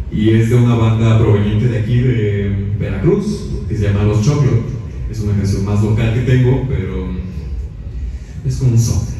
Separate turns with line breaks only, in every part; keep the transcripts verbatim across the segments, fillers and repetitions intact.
y es de una banda proveniente de aquí de Veracruz, que se llama Los Choclo. Es una canción más local que tengo, pero es como un son.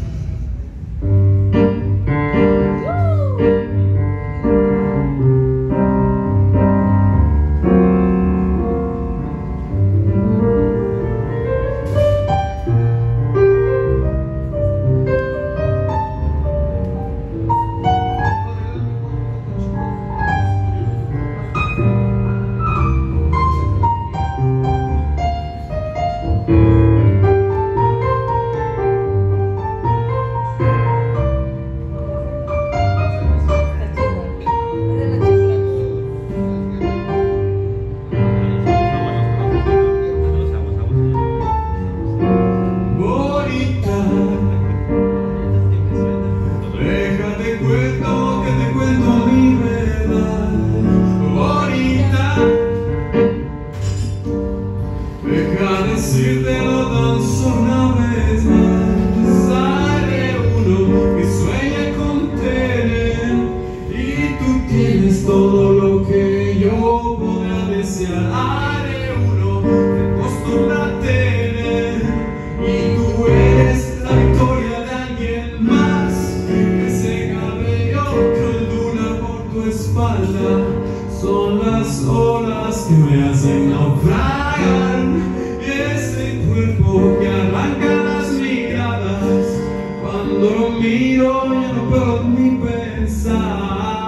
Son las olas que me hacen naufragar, y ese cuerpo que arranca las miradas. Cuando lo miro ya no puedo ni pensar.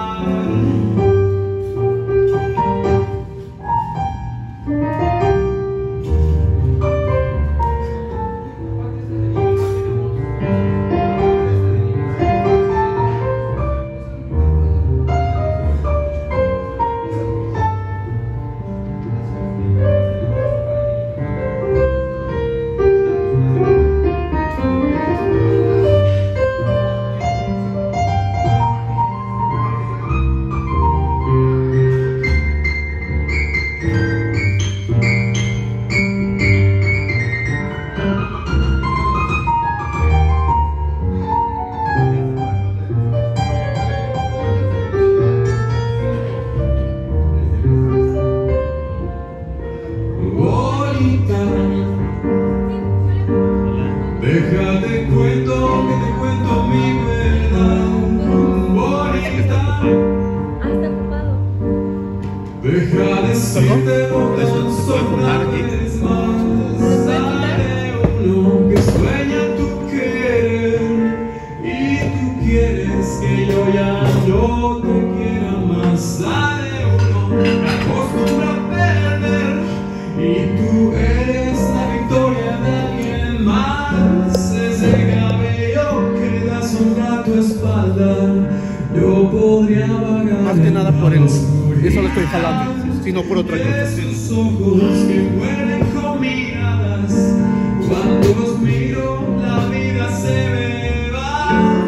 Déjate cuento, que te cuento mi verdad, bonita.
Ah, está ocupado.
Deja de decirte dónde son una vez más. Sale uno que sueña tu querer, y tú quieres que yo ya no te quiera más. Sale uno que acostumbra a perder, y tú eres la victoria de alguien más. Ese cabello que da sombra a tu espalda, yo podría vagar.
Más que nada por el... Eso lo estoy jalando, sino por otra cosa.
Esos ojos que mueren con miradas, cuando los miro la vida se me va.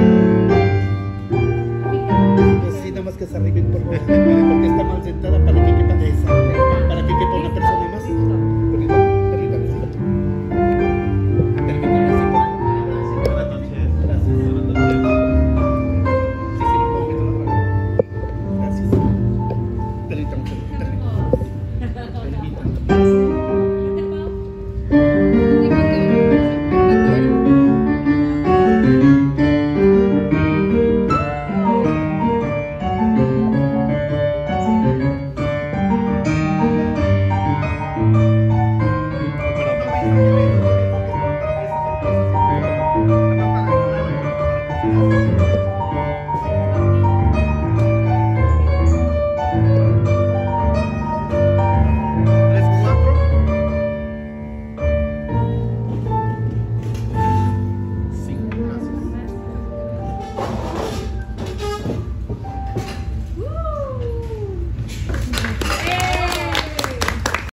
Pues sí, nada más que se arriben por favor, porque está mal sentada para que